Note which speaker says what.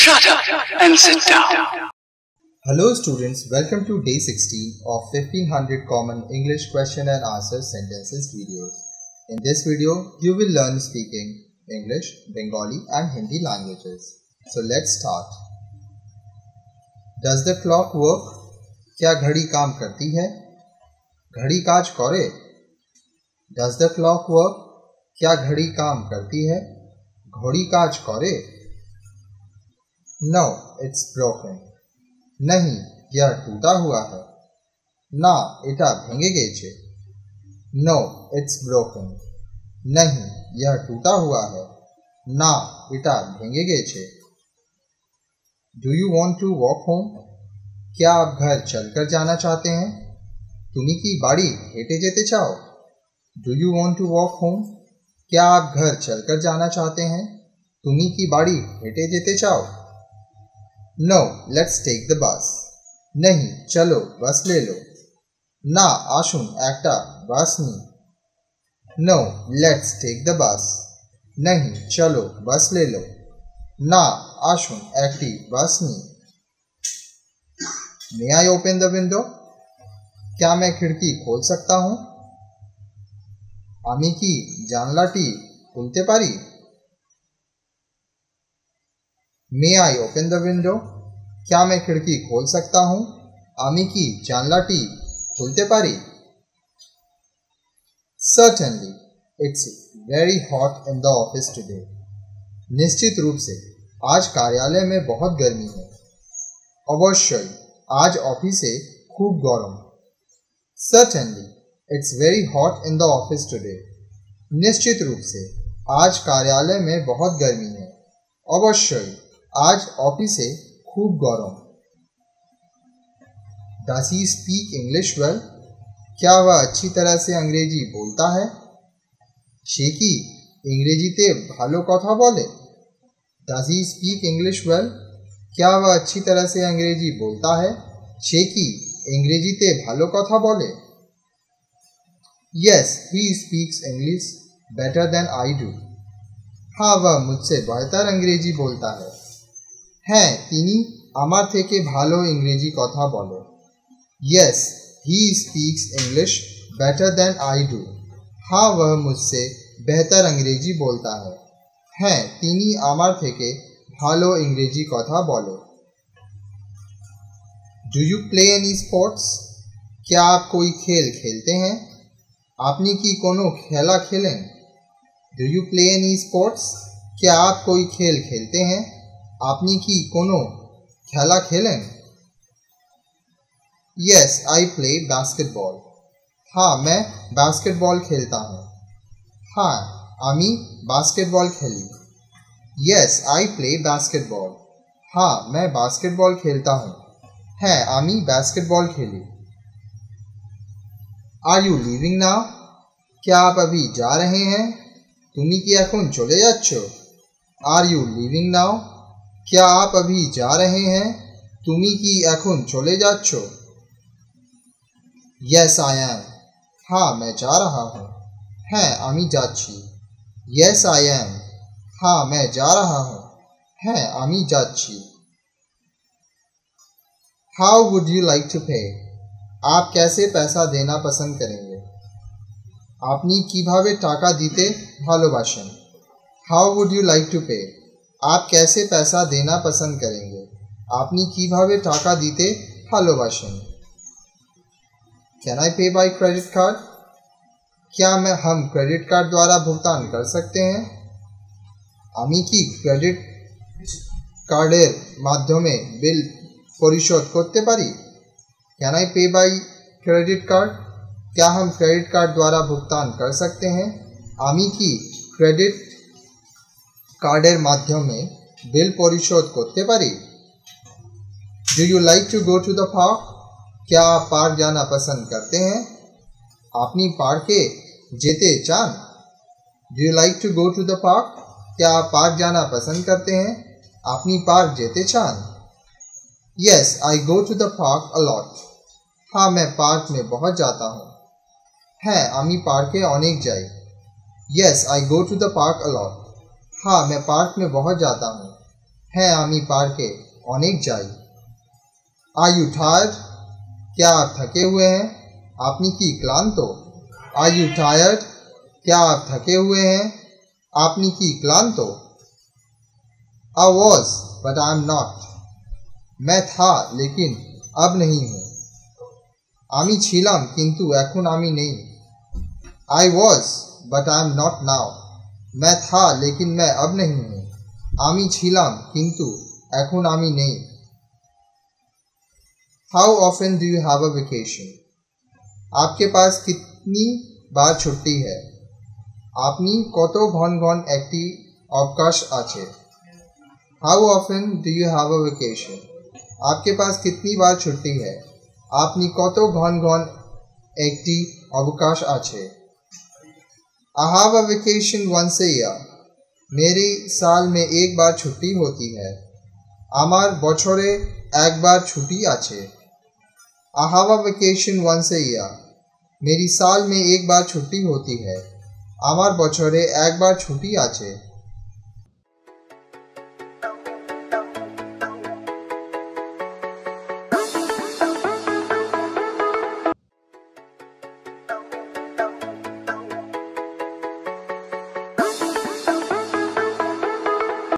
Speaker 1: Shut up and sit down.
Speaker 2: Hello students, welcome to day 16 of 1500 common English question and answer sentences videos. In this video, you will learn speaking English, Bengali and Hindi languages. So let's start. Does the clock work? क्या घड़ी काम करती है? घड़ी काज करे? Does the clock work? क्या घड़ी काम करती है? घड़ी काज करे? No, it's broken. नहीं, यह टूटा हुआ है. ना, इटा भेंगे गेछे. No, it's broken. नहीं, यह टूटा हुआ है. ना, इटा भेंगे गेछे. Do you want to walk home? क्या आप घर चलकर जाना चाहते हैं? तुमी की बाड़ी हेटे जेते चाओ? Do you want to walk home? क्या आप घर चलकर जाना चाहते हैं? तुमी की बाड़ी हेटे जेते चाओ? No, let's take the bus. नहीं, चलो बस ले लो. ना, आशुन एकटा बस नी. No, let's take the bus. नहीं, चलो बस ले लो. ना, आशुन एकटी बस नी. May I open the window? क्या मैं खिड़की खोल सकता हूँ? आमी की जानलाटी खुलते पारी? May I open the window? क्या मैं खिड़की खोल सकता हूँ? आमी की जानलाटी खुलते पारी? Certainly, it's very hot in the office today. निश्चित रूप से आज कार्यालय में बहुत गर्मी है. अवश्य आज ऑफिसे खूब गरम. Certainly, it's very hot in the office today. निश्चित रूप से आज कार्यालय में बहुत गर्मी है. अवश्य आज ऑफिसे खूब गरम. Does he speak English well? क्या वह अच्छी तरह से अंग्रेजी बोलता है? সে কি ইংরেজিতে ভালো কথা বলে? Does he speak English well? क्या वह अच्छी तरह से अंग्रेजी बोलता है? সে কি इंग्रेजीते ভালো কথা বলে? Yes, he speaks English better than I do. हाँ, वह मुझसे बेहतर अंग्रेजी बोलता है. হ্যাঁ, তিনি আমার থেকে ভালো ইংরেজি কথা বলে. Yes, he speaks English better than I do. हाँ, वह मुझसे बेहतर अंग्रेजी बोलता है. হ্যাঁ, তিনি আমার থেকে ভালো ইংরেজি কথা বলে. Do you play any sports? क्या आप कोई खेल खेलते हैं? আপনি কি কোনো খেলা খেলেন? Do you play any sports? क्या आप कोई खेल खेलते हैं? আপনি কি কোনো খেলা খেলেন? Yes, I play basketball. हाँ, मैं बास्केटबॉल खेलता हूँ. हाँ, আমি बास्केटबॉल खेली. Yes, I play basketball. हाँ, मैं बास्केटबॉल खेलता हूँ. হ্যাঁ, আমি बास्केटबॉल खेली. Are you leaving now? क्या आप अभी जा रहे हैं? তুমি কি এখন চলে যাচ্ছ? Are you leaving now? क्या आप अभी जा रहे हैं? তুমি কি এখন চলে যাচ্ছ? Yes, I am. हाँ, मैं जा रहा हूँ. হ্যাঁ, আমি যাচ্ছি. Yes, I am. हाँ, मैं जा रहा हूँ. হ্যাঁ, আমি যাচ্ছি. How would you like to pay? आप कैसे पैसा देना पसंद करेंगे? আপনি কিভাবে টাকা দিতে ভালোবাসেন? How would you like to pay? आप कैसे पैसा देना पसंद करेंगे? আপনি কিভাবে টাকা দিতে ভালোবাসেন? Can I pay by credit card? क्या हम क्रेडिट कार्ड द्वारा भुगतान कर सकते हैं? আমি কি ক্রেডিট কার্ডের মাধ্যমে বিল পরিশোধ করতে পারি? Can I pay by credit card? क्या हम क्रेडिट कार्ड द्वारा भुगतान कर सकते हैं? আমি কি ক্রেডিট কার্ডের মাধ্যমে বিল পরিশোধ করতে পারি? Do you like to go to the park? क्या आप पार्क जाना पसंद करते हैं? আপনি পার্কে যেতে চান? Do you like to go to the park? क्या आप पार्क जाना पसंद करते हैं? আপনি पार्क যেতে চান? Yes, I go to the park a lot. हाँ, मैं पार्क में बहुत जाता हूँ. হ্যাঁ, আমি পার্কে অনেক যাই. Yes, I go to the park a lot. हाँ, मैं पार्क में बहुत जाता हूँ. হ্যাঁ আমি পার্কে অনেক যাই। Are you tired? क्या आप थके हुए हैं? আপনি কি ক্লান্ত? Are you tired? क्या आप थके हुए हैं? আপনি কি ক্লান্ত? I was, but I am not. मैं था लेकिन अब नहीं हूँ। আমি ছিলাম কিন্তু এখন আমি নেই। I was, but I am not now. मैं था लेकिन मैं अब नहीं हूँ। আমি ছিলাম কিন্তু এখন আমি নেই। How often do you have a vacation? आपके पास कितनी बार छुट्टी है? আপনি কত ঘন ঘন একটি অবকাশ আছে? How often do you have a vacation? आपके पास कितनी बार छुट्टी है? আপনি কত ঘন ঘন একটি অবকাশ আছে? I have a vacation once a year. मेरी साल में एक बार छुट्टी होती है। আমার বছরে একবার ছুটি আছে। I have a vacation once a year. मेरी साल में एक बार छुट्टी होती है। আমার বছরে একবার ছুটি আছে।